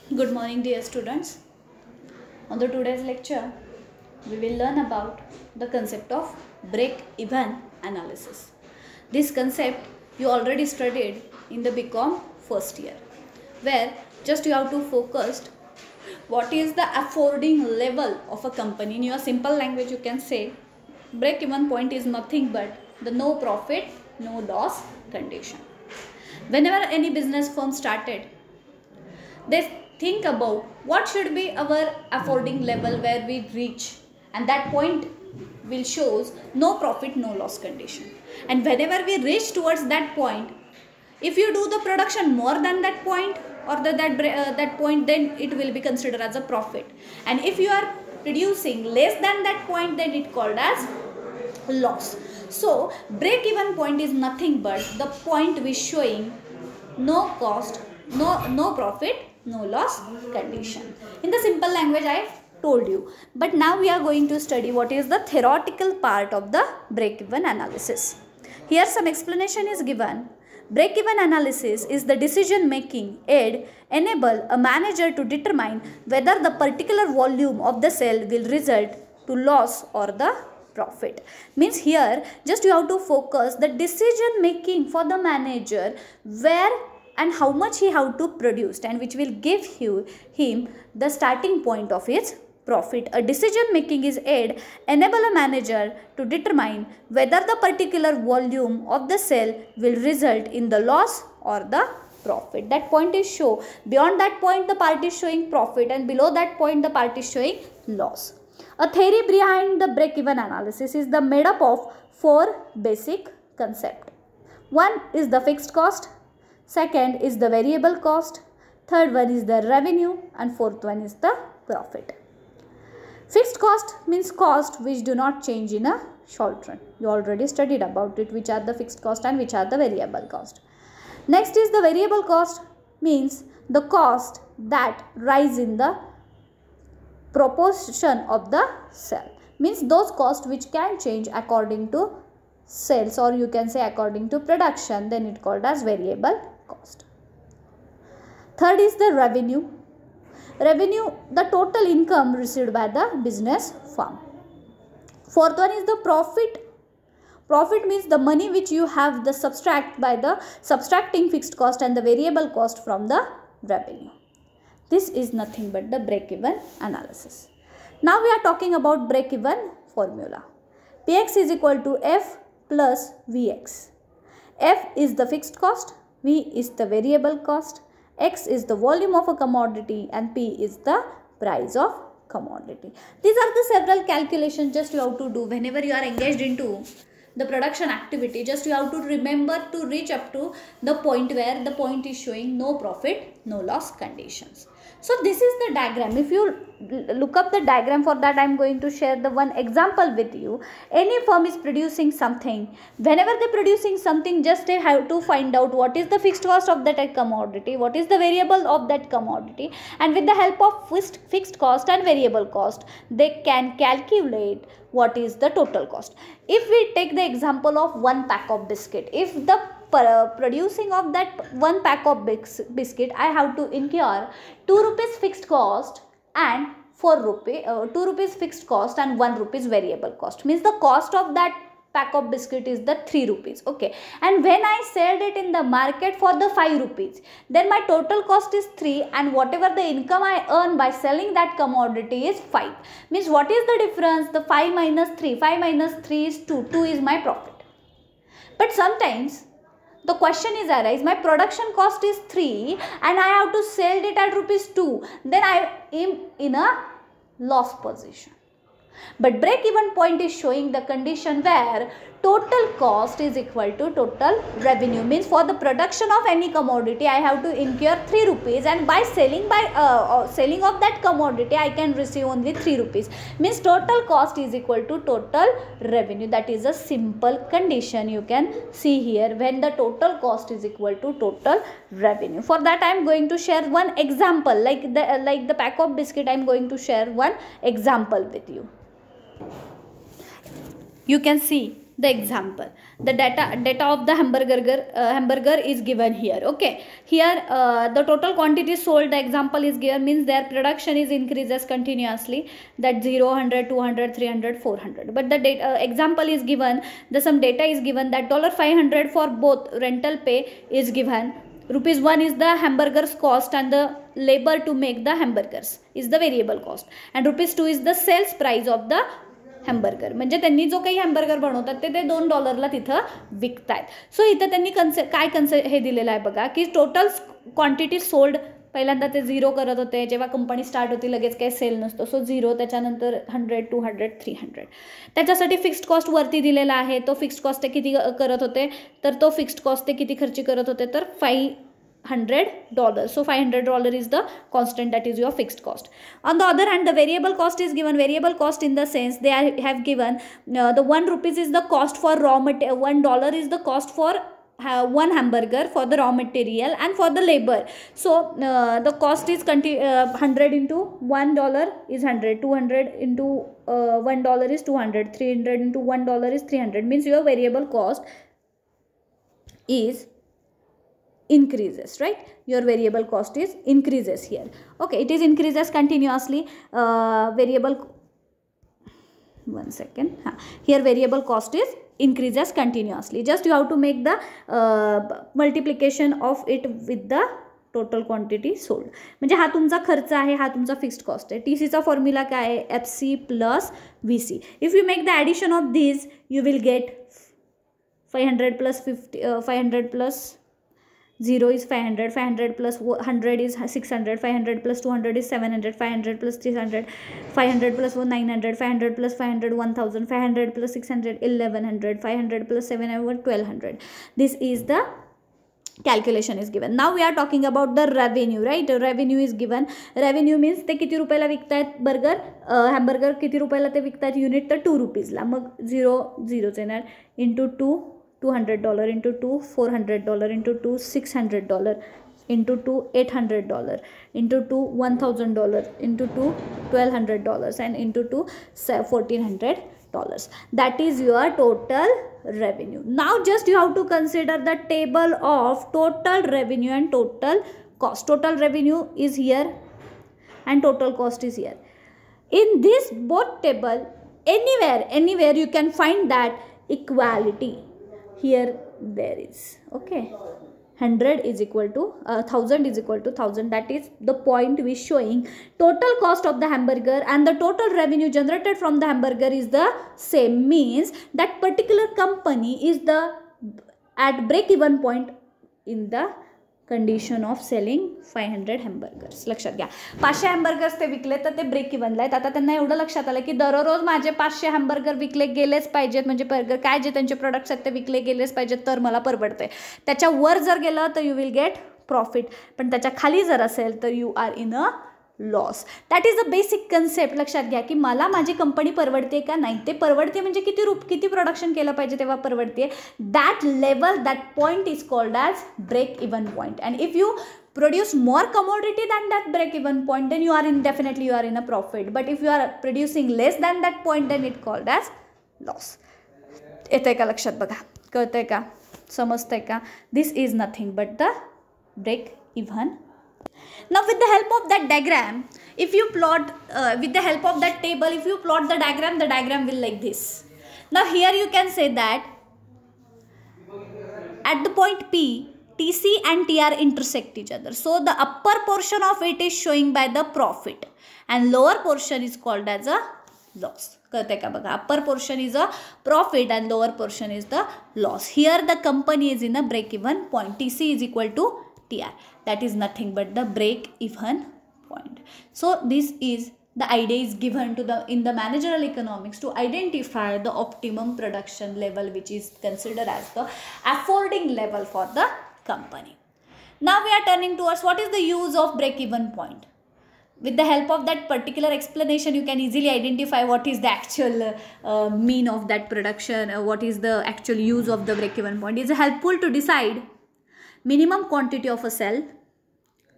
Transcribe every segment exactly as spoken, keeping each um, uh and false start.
Good morning, dear students. On the today's lecture, we will learn about the concept of break-even analysis. This concept you already studied in the B Com first year, where just you have to focus what is the affording level of a company. In your simple language, you can say break-even point is nothing but the no profit, no loss condition. Whenever any business firm started, they think about what should be our affording level where we reach, and that point will shows no profit no loss condition. And whenever we reach towards that point, if you do the production more than that point or the, that uh, that point, then it will be considered as a profit. And if you are producing less than that point, then it called as loss. So break even point is nothing but the point which showing no cost, no no profit, no loss condition. In the simple language I told you. But now we are going to study what is the theoretical part of the break-even analysis. Here some explanation is given. Break-even analysis is the decision-making aid enable a manager to determine whether the particular volume of the sale will result to loss or the profit. Means here just you have to focus the decision-making for the manager where and how much he have to produce, and which will give you, him the starting point of his profit. A decision making is aid enable a manager to determine whether the particular volume of the sale will result in the loss or the profit. That point is show. Beyond that point the part is showing profit, and below that point the part is showing loss. A theory behind the break-even analysis is the made up of four basic concepts. One is the fixed cost. Second is the variable cost, third one is the revenue, and fourth one is the profit. Fixed cost means cost which do not change in a short run. You already studied about it, which are the fixed cost and which are the variable cost. Next is the variable cost, means the cost that rise in the proportion of the sale. Means those costs which can change according to sales, or you can say according to production, then it called as variable cost. Third is the revenue. Revenue, the total income received by the business firm. Fourth one is the profit. Profit means the money which you have the subtract by the subtracting fixed cost and the variable cost from the revenue. This is nothing but the break-even analysis. Now we are talking about break-even formula. P X is equal to F plus V X. F is the fixed cost, V is the variable cost, X is the volume of a commodity, and P is the price of commodity. These are the several calculations just you have to do whenever you are engaged into the production activity. Just you have to remember to reach up to the point where the point is showing no profit, no loss conditions. So this is the diagram. If you look up the diagram, for that I am going to share the one example with you. Any firm is producing something. Whenever they are producing something, just they have to find out what is the fixed cost of that commodity, what is the variable of that commodity, and with the help of fixed, fixed cost and variable cost, they can calculate what is the total cost. If we take the example of one pack of biscuit, if the uh, producing of that one pack of biscuit, I have to incur two rupees fixed cost and four rupee, uh, two rupees fixed cost and one rupees variable cost. Means the cost of that pack of biscuit is the three rupees. Okay, and when I sold it in the market for the five rupees, then my total cost is three, and whatever the income I earn by selling that commodity is five. Means what is the difference? The five minus three. five minus three is two. two is my profit. But sometimes the question is arise, my production cost is three and I have to sell it at rupees two. Then I am in a loss position. But break-even point is showing the condition where total cost is equal to total revenue. Means for the production of any commodity, I have to incur three rupees, and by selling by uh, uh, selling of that commodity, I can receive only three rupees. Means total cost is equal to total revenue. That is a simple condition you can see here when the total cost is equal to total revenue. For that I am going to share one example, like the uh, like the pack of biscuit. I am going to share one example with you. You can see the example. The data data of the hamburger uh, hamburger is given here. Okay, here uh, the total quantity sold, the example is given, means their production is increases continuously, that zero, one hundred, two hundred, three hundred, four hundred. But the data uh, example is given, the some data is given that five hundred for both rental pay is given, rupees one is the hamburger's cost and the labor to make the hamburgers is the variable cost, and rupees two is the sales price of the hamburger. म्हणजे त्यांनी जो काही hamburger बनवतात ते ते दोन डॉलरला तिथं विकतायत. सो इथं त्यांनी कन्से काय कन्से हे दिलेलं आहे बघा की टोटल क्वांटिटी सोल्ड, पहिल्यांदा ते झिरो करत होते, जेव्हा कंपनी स्टार्ट होती लगेच काही सेल नसतो, सो झिरो, त्याच्यानंतर hundred, two hundred, three hundred. त्याच्यासाठी फिक्स्ड कॉस्ट वरती दिलेला आहे. तो फिक्स्ड कॉस्ट ते किती करत होते, तर तो फिक्स्ड कॉस्ट ते किती खर्च करत होते, तर five hundred dollars. So five hundred dollars is the constant, that is your fixed cost. On the other hand, the variable cost is given. Variable cost in the sense they are, have given uh, the one rupees is the cost for raw material, one dollar is the cost for uh, one hamburger for the raw material and for the labor. So uh, the cost is uh, one hundred into one dollar is one hundred, two hundred into uh, one dollar is two hundred, three hundred into one dollar is three hundred, means your variable cost is increases, right? Your variable cost is increases here. Okay, it is increases continuously. Uh, variable one second huh. Here variable cost is increases continuously. Just you have to make the uh, multiplication of it with the total quantity sold. म्हणजे हा तुमचा खर्च आहे, हा तुमचा fixed cost आहे. T सीचा formula काय आहे, F C plus V C. If you make the addition of this you will get five hundred plus fifty five hundred plus zero is five hundred, five hundred plus one hundred is six hundred, five hundred plus two hundred is seven hundred, five hundred plus three hundred, five hundred plus nine hundred, five hundred plus five hundred, one thousand, five hundred plus six hundred, eleven hundred, five hundred plus seven hundred, twelve hundred. This is the calculation is given. Now we are talking about the revenue, right? Revenue is given. Revenue means ते किती रुपयाला विकतायत burger, hamburger किती रुपयाला ते विकतायत, unit तर two रुपीजला. मग झिरो झिरोच येणार, into two two hundred dollars into two, four hundred dollars into two, six hundred dollars into two, eight hundred dollars into two, one thousand dollars into two, twelve hundred dollars and into two, fourteen hundred dollars. That is your total revenue. Now just you have to consider the table of total revenue and total cost. Total revenue is here and total cost is here. In this both table, anywhere, anywhere you can find that equality. Here there is, okay, one hundred is equal to uh, one thousand is equal to one thousand. That is the point we showing total cost of the hamburger and the total revenue generated from the hamburger is the same, means that particular company is the at break even point in the condition of selling five hundred hamburgers. लक्षात घ्या, पाचशे हॅम्बर्गर्स ते विकले तर ते break इव्हनला आहेत. आता त्यांना एवढं लक्षात आलं की दररोज माझे पाचशे हॅम्बर्गर विकले गेलेच पाहिजेत, म्हणजे बर्गर काय जे त्यांचे प्रोडक्ट्स आहेत ते विकले गेलेच पाहिजेत तर मला परवडते. त्याच्यावर जर गेलं तर यू विल गेट प्रॉफिट, पण त्याच्या खाली जर असेल तर you are in a loss. That is a basic concept. लक्षात घ्या की मला माझी कंपनी परवडते का नाही, ते परवडते म्हणजे किती रूप किती प्रोडक्शन केलं पाहिजे तेव्हा परवडते. That level, that point is called as break even point. And if you produce more commodity than that break even point, then you are in definitely you are in a profit. But if you are producing less than that point, then it called as loss. येतंय का लक्षात बघा, कळतंय का, समजतंय का. This is nothing but the break even. Now with the help of that diagram, if you plot uh, with the help of that table, if you plot the diagram, the diagram will like this. Now here you can say that at the point P, T C and T R intersect each other. So the upper portion of it is showing by the profit and lower portion is called as a loss. कळतंय का बघा, upper portion is a profit and lower portion is the loss. Here the company is in a break even point. T C is equal to T R. That is nothing but the break even point. So this is the idea is given to the in the managerial economics to identify the optimum production level, which is considered as the affording level for the company. Now we are turning towards what is the use of break even point. With the help of that particular explanation, you can easily identify what is the actual uh, mean of that production, uh, what is the actual use of the break even point. It is helpful to decide minimum quantity of a cell,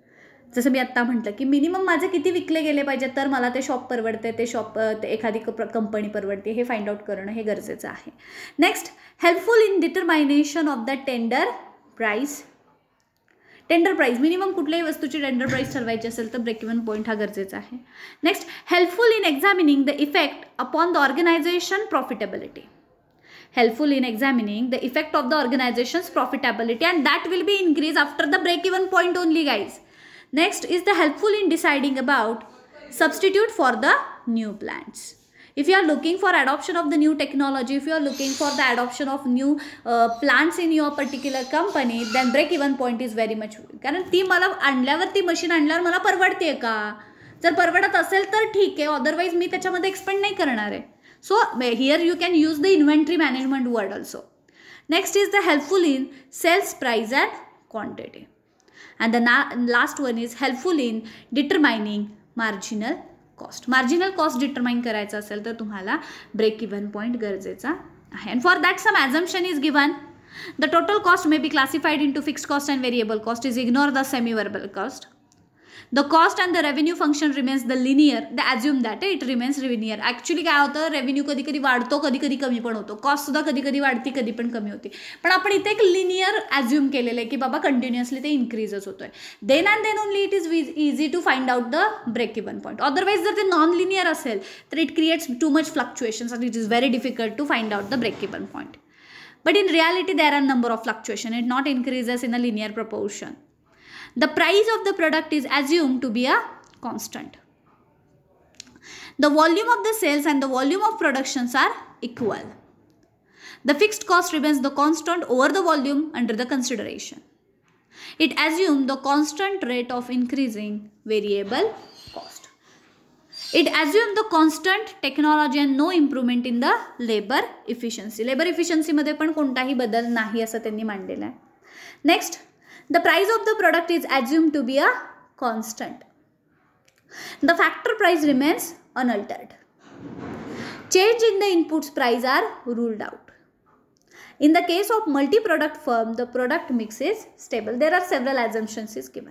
जसं मी आत्ता म्हटलं की minimum माझे किती विकले गेले पाहिजेत तर मला ते शॉप परवडते, ते शॉप एखादी कंपनी परवडते हे फाइंड आउट करणं हे गरजेचं आहे. Next, helpful in determination of the tender price. Tender price minimum कुठल्याही वस्तूची टेंडर प्राइस ठरवायची असेल तर ब्रेक इवन पॉईंट हा गरजेचा आहे. Next, helpful in examining the effect upon the organisation profitability. Helpful in examining the effect of the organization's profitability, and that will be increased after the break even point only, guys. Next is the helpful in deciding about substitute for the new plants. If you are looking for adoption of the new technology, if you are looking for the adoption of new uh, plants in your particular company, then break even point is very much, कारण ती मला आणल्यावर ती machine आणल्यावर मला परवडते का, जर परवडत असेल तर ठीक आहे, अदरवाइज मी त्याच्यामध्ये एक्सपेंड नाही करणार आहे. So here you can use the inventory management word also. Next is the helpful in sales price and quantity. And the last one is helpful in determining marginal cost. Marginal cost determine करायचं असेल तर तुम्हाला break even point गरजेचा आहे. And for that some assumption is given. The total cost may be classified into fixed cost and variable cost. Is ignore the semi-variable cost. The cost and the revenue function remains the linear. They assume that it remains linear. Actually काय होतं, revenue कधी कधी वाढतो, कधी कधी कमी पण होतो, कॉस्ट सुद्धा कधी कधी वाढती, कधी पण कमी होती. पण आपण इथे एक लिनियर ॲज्युम केलेलं आहे की बाबा कंटिन्युअसली ते इन्क्रीजच होतोय. Then and then only it is easy to find out the break even point. Otherwise जर ते नॉन लिनियर असेल तर it creates too much fluctuations and it is very difficult to find out the break even point. But in reality there are number of fluctuation. It not increases in a linear proportion. The price of the product is assumed to be a constant. The volume of the sales and the volume of productions are equal. The fixed cost remains the constant over the volume under the consideration. It assumes the constant rate of increasing variable cost. It assumes the constant technology and no improvement in the labor efficiency. Labor efficiency मध्ये पण कोणताही बदल नाही असं त्यांनी मांडलेलं आहे. Next, the price of the product is assumed to be a constant. The factor price remains unaltered. Change in the inputs price are ruled out. In the case of multi-product firm, the product mix is stable. There are several assumptions is given.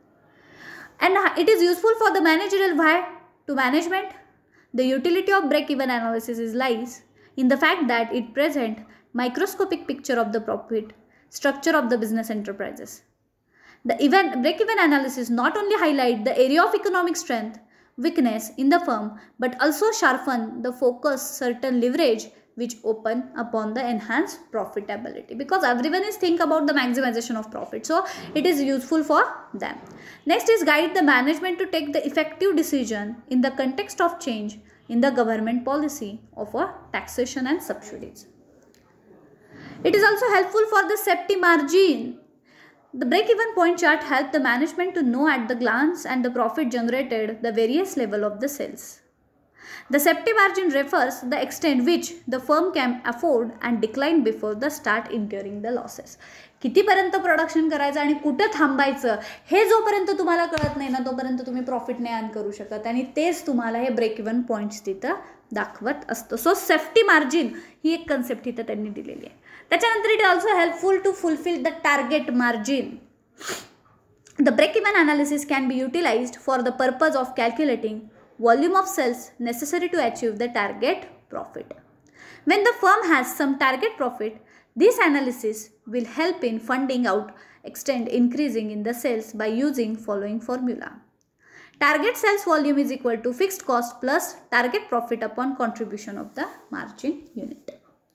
And it is useful for the managerial why to management. The utility of break-even analysis is lies in the fact that it presents microscopic picture of the profit structure of the business enterprises. The event break-even analysis not only highlight the area of economic strength, weakness in the firm, but also sharpen the focus certain leverage which open upon the enhanced profitability, because everyone is think about the maximization of profit, so it is useful for them. Next is guide the management to take the effective decision in the context of change in the government policy of a taxation and subsidies. It is also helpful for the safety margin. The break-even point chart helps the management to know at the glance and the profit generated the various level of the sales. The safety margin refers the extent which the firm can afford and decline before the start incurring the losses. कितीपर्यंत production करायचं आणि कुठं थांबायचं हे जोपर्यंत तुम्हाला कळत नाही ना तोपर्यंत तुम्ही प्रॉफिट नाही अर्न करू शकत, आणि तेच तुम्हाला हे ब्रेक इवन पॉईंट्स तिथं दाखवत असतं. सो सेफ्टी मार्जिन ही एक कन्सेप्ट इथं त्यांनी दिलेली आहे. त्याच्यानंतर it also helpful to fulfil the target margin. The break even analysis can be utilised for the purpose of calculating volume of sales necessary to achieve the target profit. When the firm has some target profit, this analysis will help in funding out extent increasing in the sales by using following formula. Target sales volume is equal to fixed cost plus target profit upon contribution of the margin unit.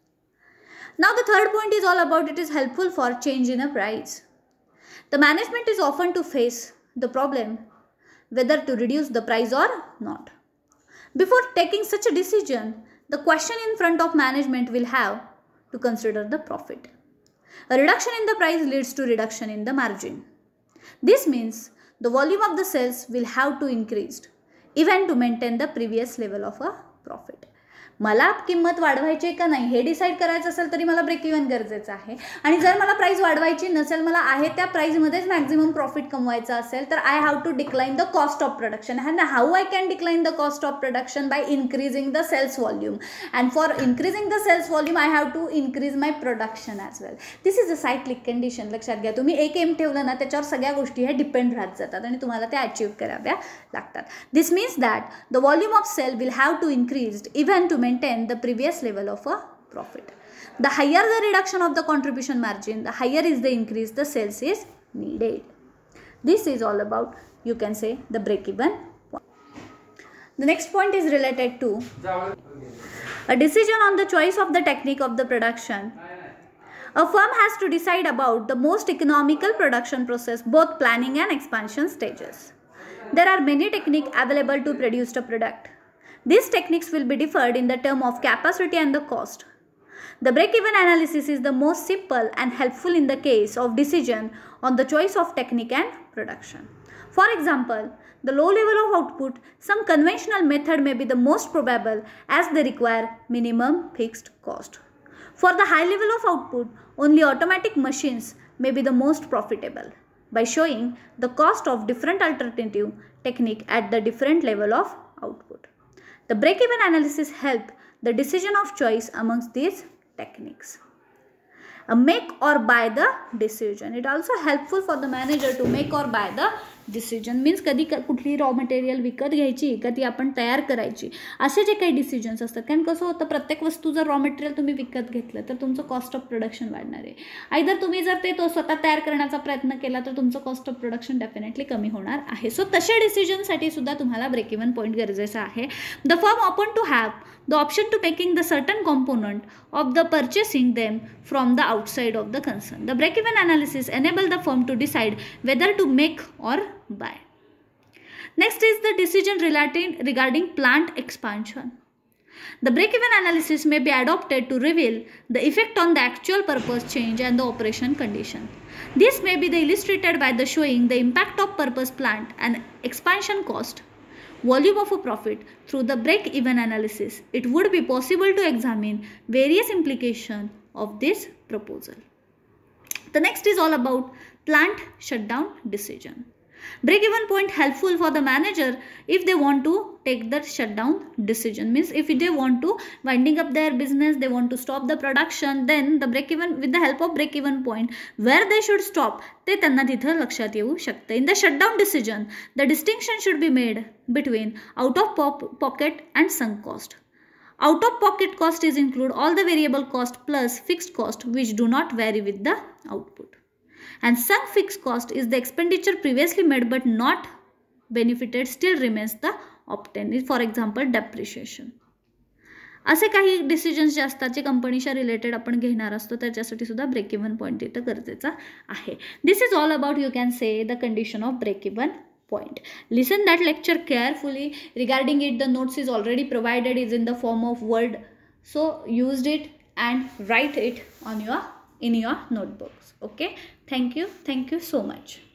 Now the third point is all about it is helpful for change in a price. The management is often to face the problem whether to reduce the price or not. Before taking such a decision, the question in front of management will have to consider the profit. A reduction in the price leads to reduction in the margin. This means the volume of the sales will have to increase even to maintain the previous level of a profit. मला किंमत वाढवायची आहे का नाही हे decide करायचं असेल तरी मला ब्रेक इव्हन गरजेचं आहे. आणि जर मला प्राईस वाढवायची नसेल, मला आहे त्या प्राईसमध्येच मॅक्झिमम प्रॉफिट कमवायचं असेल, तर I have to decline the cost of production. And how I can decline the cost of production? By increasing the sales volume. And for increasing the sales volume I have to increase my production as well. This is a cyclic condition. लक्षात घ्या, तुम्ही एक M ठेवलं ना, त्याच्यावर सगळ्या गोष्टी ह्या डिपेंड राहत जातात आणि तुम्हाला त्या अचीव्ह कराव्या लागतात. This means that the volume of sale will have to increase even to maintain the previous level of a profit. The higher the reduction of the contribution margin, the higher is the increase the sales is needed. This is all about, you can say, the break even point. The next point is related to a decision on the choice of the technique of the production. A firm has to decide about the most economical production process, both planning and expansion stages. There are many techniques available to produce the product. These techniques will be differed in the term of capacity and the cost. The break-even analysis is the most simple and helpful in the case of decision on the choice of technique and production. For example, the low level of output, some conventional method may be the most probable as they require minimum fixed cost. For the high level of output, only automatic machines may be the most profitable by showing the cost of different alternative technique at the different level of output. The break-even analysis help the decision of choice amongst these techniques. A make or buy the decision. It also helpful for the manager to make or buy the decision. Means कधी कुठली raw material विकत घ्यायची का ती आपण तयार करायची, असे जे काही डिसिजन्स असतात. कारण कसं होतं, प्रत्येक वस्तू जर रॉ मटेरियल तुम्ही विकत घेतलं तर तुमचं कॉस्ट ऑफ प्रोडक्शन वाढणार आहे. आयदर तुम्ही जर ते तो स्वतः तयार करण्याचा प्रयत्न केला तर तुमचं कॉस्ट ऑफ प्रोडक्शन डेफिनेटली कमी होणार आहे. सो तशा डिसिजनसाठी सुद्धा तुम्हाला ब्रेक इव्हन पॉईंट गरजेचा आहे. The firm open to have the option to making the certain component of the purchasing them from the outside of the concern. The break-even analysis enable the firm to decide whether to make or buy. Next is the decision relating regarding plant expansion. The break-even analysis may be adopted to reveal the effect on the actual purpose change and the operation condition. This may be the illustrated by the showing the impact of purpose plant and expansion cost, volume of a profit through the break-even analysis. It would be possible to examine various implications of this proposal. The next is all about plant shutdown decision. Break-even point helpful for the manager if they want to take the shutdown decision. Means if they want to winding up their business, they want to stop the production, then the break-even, with the help of break-even point, where they should stop, ते त्यांना तिथं लक्षात येऊ शकते. In the shutdown decision, the distinction should be made between out of pocket and sunk cost. Out of pocket cost is include all the variable cost plus fixed cost which do not vary with the output. And sunk fixed cost is the expenditure previously made but not benefited still remains the obtained. For example, depreciation. असे काही decisions जे असतात जे कंपनीच्या related आपण घेणार असतो त्याच्यासाठी सुद्धा break even point इथं गरजेचा आहे. This is all about, you can say, the condition of break even point. Listen that lecture carefully. Regarding it, the notes is already provided, is in the form of word, so use it and write it on your in your notebooks. Okay, thank you thank you so much.